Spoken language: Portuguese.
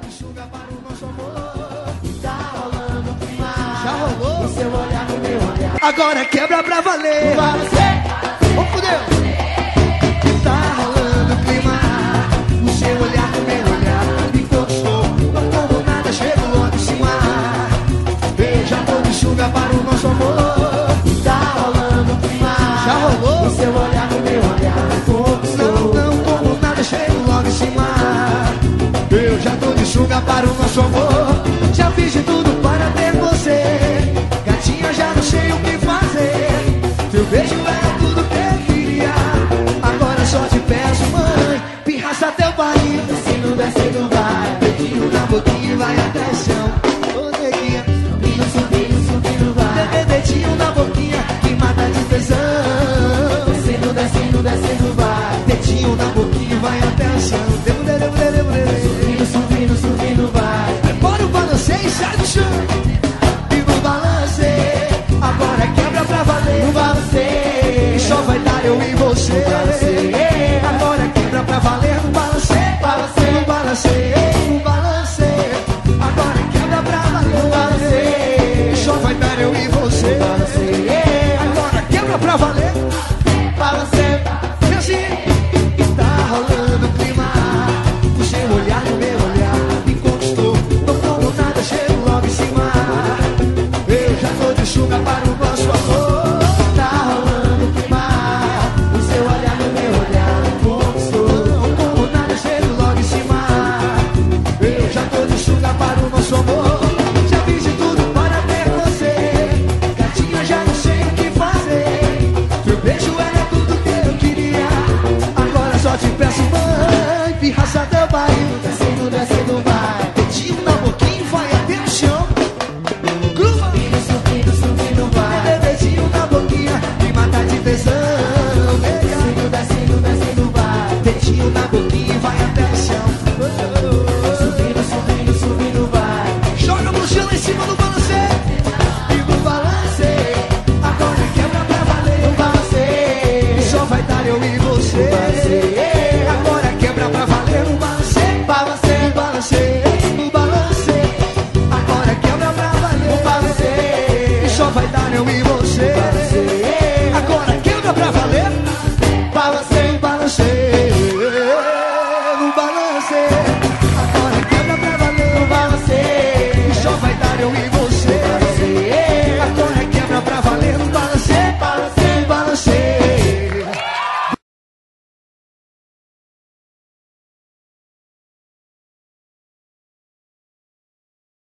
de sugar para o nosso amor. Tá rolando clima. Já rolou? O seu olhar no meu olhar. Agora quebra pra valer. Oh, fudeu. Tá rolando clima. O seu olhar no meu olhar. Me conquistou. Não como nada, chego logo em cima. Beija amor de sugar para o nosso amor. Tá rolando clima. Já rolou? O seu olhar no meu olhar. Me conquistou. Não como nada, chego logo em cima. Eu já tô de sugar para o nosso amor. Já fiz de tudo para ter você. Gatinha, já não sei o que fazer. Teu beijo era tudo que eu queria. Agora só te peço, mãe, pirraça teu barriga. Descendo, descendo, vai. Dedinho na boquinha e vai até o chão. Ô, neguinha, subindo, subindo, subindo, vai. Dedinho na boquinha que mata de tesão. Descendo, descendo, descendo, vai. Dedinho na boquinha e vai até o chão. Subindo, subindo, vai. Bora o balanceio, sai do chão. E no balanceio, agora quebra pra valer. No balanceio, e só vai dar eu e você. Agora quebra pra valer. No balanceio, balanceio, no balanceio, no balanceio. Agora quebra pra valer. No balanceio, e só vai dar eu e você. Agora quebra pra valer. Balanceio, e assim, tá rolando o clima. O seu olhar no meu olhar me conquistou. Não como nada, chego logo em cima. Eu já tô de sugar para o nosso amor. Tá rolando o clima. O seu olhar no meu olhar me conquistou. Não como nada, chego logo em cima. Eu já tô de sugar para o nosso amor. Já fiz de tudo para ter você. Gatinha, já não sei o que fazer. Teu beijo era tudo que eu queria. Agora só te peço, mãe, pirraça teu barrigo. Descendo, descendo, vai. Dedinho na boquinha, vai até o chão. Gruva. Subindo, subindo, subindo, vai. Dedinho na boquinha, me mata de tesão. Descendo, descendo, descendo, vai. Dedinho na boquinha, vai até o chão. Subindo, subindo, subindo, vai. Joga a mochila em cima do balanceio. E no balanceio, agora quebra pra valer. No balanceio, só vai dar eu e você. Agora quebra pra valer. No balanceio, balanceio, balanceio.